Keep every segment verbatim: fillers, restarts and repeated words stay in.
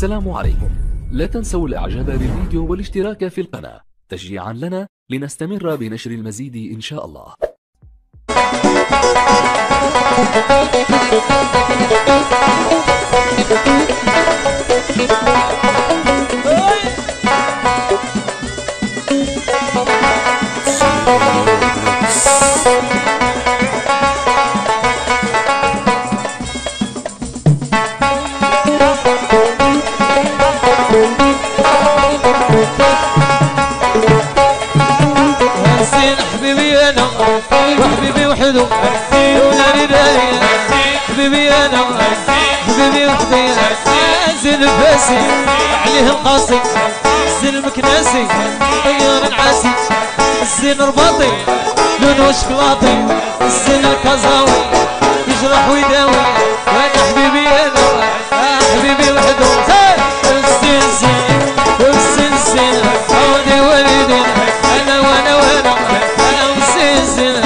السلام عليكم. لا تنسوا الاعجاب بالفيديو والاشتراك في القناة تشجيعا لنا لنستمر بنشر المزيد ان شاء الله. وحبيبي وحده ولا ندايا حبيبي انا حبيبي وحدي زين فاسي عليه القاسي زين المكناسي طيار العاسي الزين رباطي لونه شكلاطي الزين الكازاوي يجرح ويداوي وانا حبيبي انا حبيبي وحده الزين زين والزين زين عودي والدين انا وانا وانا انا والزين زين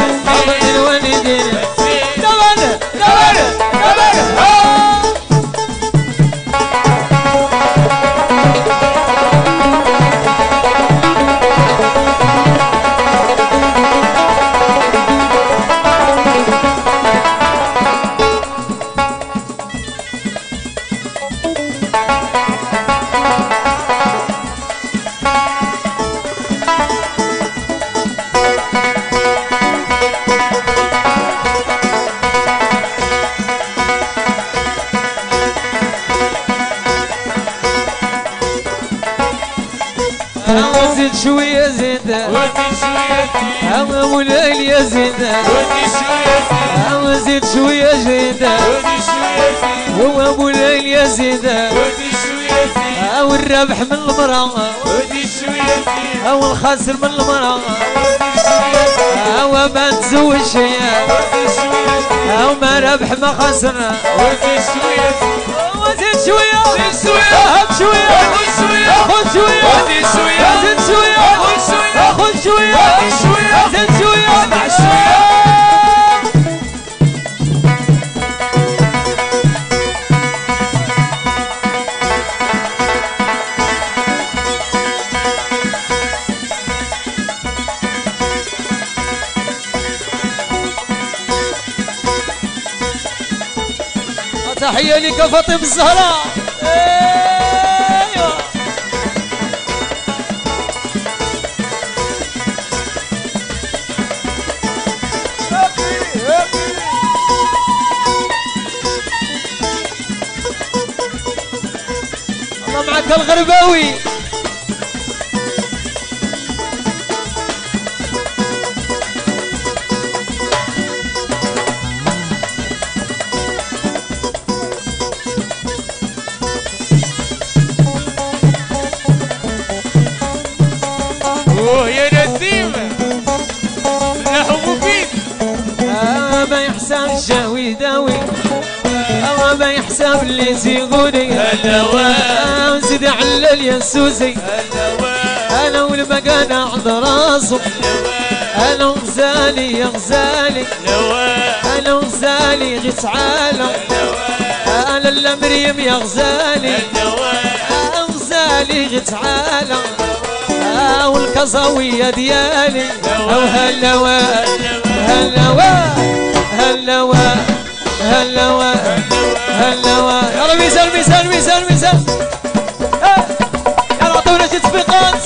زيد شوية زيادة ودي شوية زيادة مولاي يا زيادة ودي شوية زيادة زيد شوية زيادة ودي شوية زيادة هو مولاي يا زيادة ودي شوية زيادة والرابح من المرأة ودي شوية زيادة والخاسر من المرأة ودي شوية زيادة وما تزوج شيئا ودي شوية زيادة وما ربح ما خسر ودي شوية زيادة وزيد شوية زيد شوية هات شوية خذ شوية خذ شوية ودي شوية زيد شوية خذ شوية خذ شوية ودي شوية زيد شوية اسمع شوية تحية لك فاطمة الزهراء. ايوه الله معك الغرباوي. يا نديم نحو مفيد ما يحسب الشاوي داوي ما يحسب اللي زيغوني هلا زيد على اليسوسي هلا انا والمقانا عند راسه انا وغزالي يا غزالي انا وغزالي غي تعالى انا لا مريم يا غزالي انا غزالي غي تعالى والكظاوية ديالي او هلوا هلوا هلوا هلوا هلوا يا ربي ميزان ميزان ميزان ميزان يلا عطونا شي تطبيقات.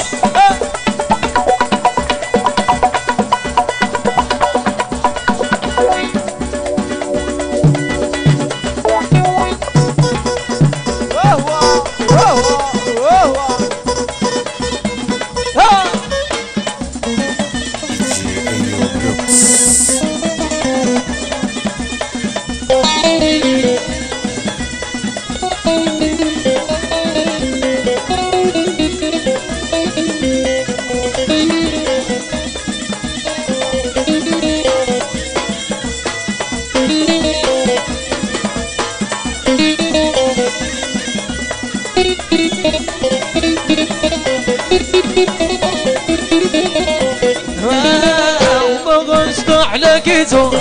لقيتو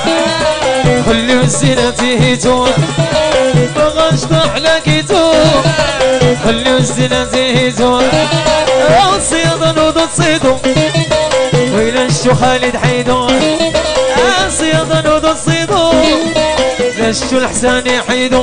خلي الزينة فيتو بغاش لقيتو خليو الزنا زيزو صيدا نوضو تصيدو ويلا نشتو خالد حيدو صيدا نوضو تصيدو نشتو الحسان يحيدو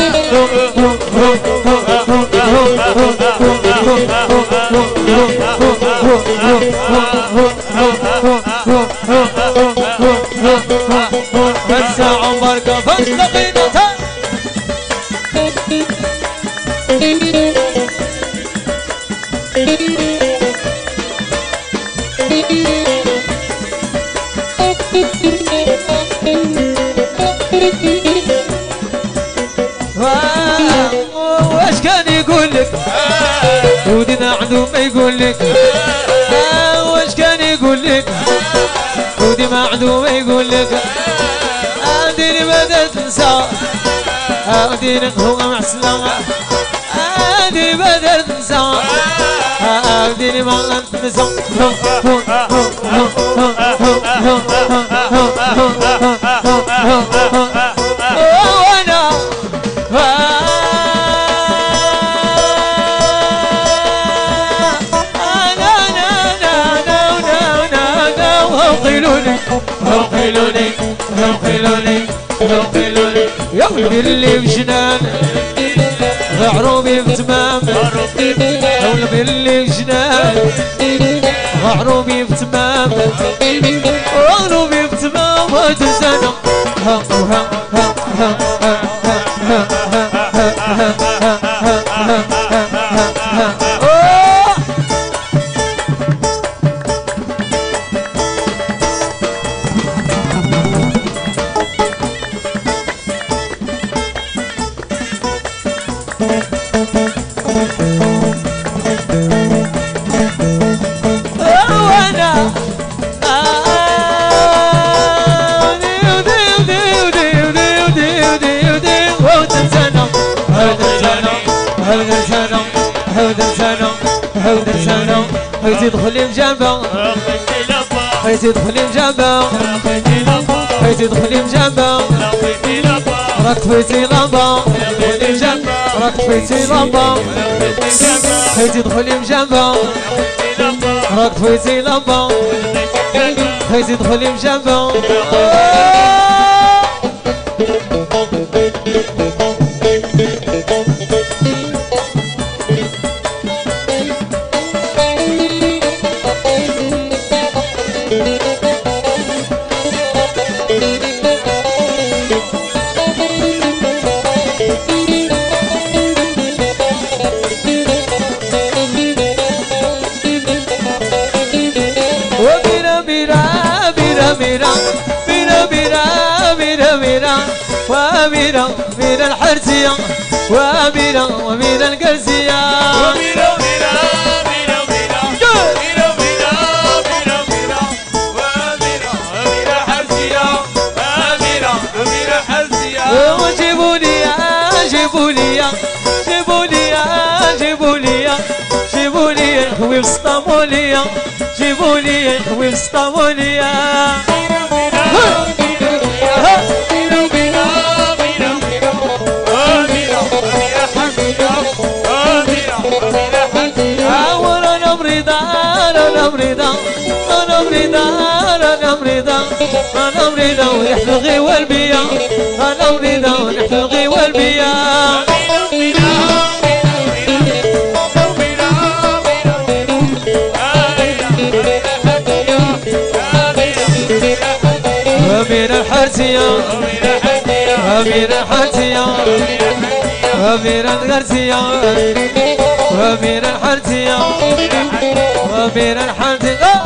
الساعة مباركة فاستقينا واش كان يقول لك ودنا عدو ما يقول لك واش كان يقول لك ودي ما عدو ما يقول لك ديني بدأت تنسى ديني هو محسلة ديني بدأت تنسى ديني ما تنسى وانا وقيلوني وقيلوني وقيلوني وقيلوني يا ولدي اللي بجنان غعروبي بتمام يا ولدي اللي بجنان غعروبي بتمام غعروبي بتمام وتزنى ها ها ها ها ها ها هيتي دخلي بجنبه هيتي دخلي بجنبه هيتي دخلي بجنبه راك طفيتي لمبه راك طفيتي لمبه هيتي دخلي بجنبه راك طفيتي لمبه هيتي دخلي بجنبه وميرا ميرا الحرسية وميرا وميرا القرسية وميرا وميرا ميرا وميرا ميرا وميرا ميرا وميرا وميرا وميرا الحرسية وميرا وميرا الحرسية وجيبوا لي جيبوا لي جيبوا لي جيبوا لي جيبوا لي خوي وسطاموا لي جيبوا لي خوي وسطاموا لي انا مريضة انا مريضة انا مريضة انا مريضة انا مريضة ونحن الغيوة البيا انا مريضة ونحن الغيوة البيا أمير الحرسية أمير الحرسية أمير الغرسية أمير الحرسية أمير الحرسية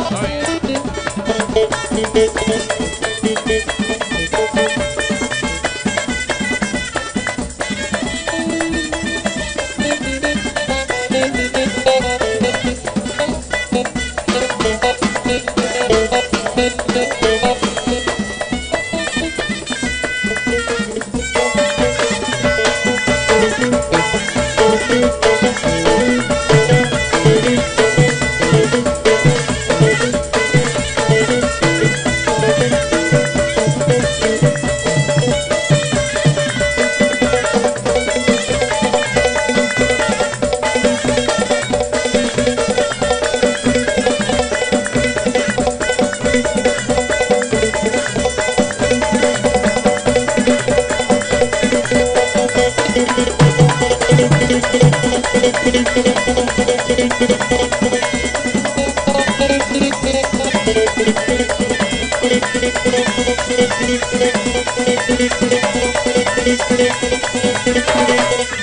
Thank you.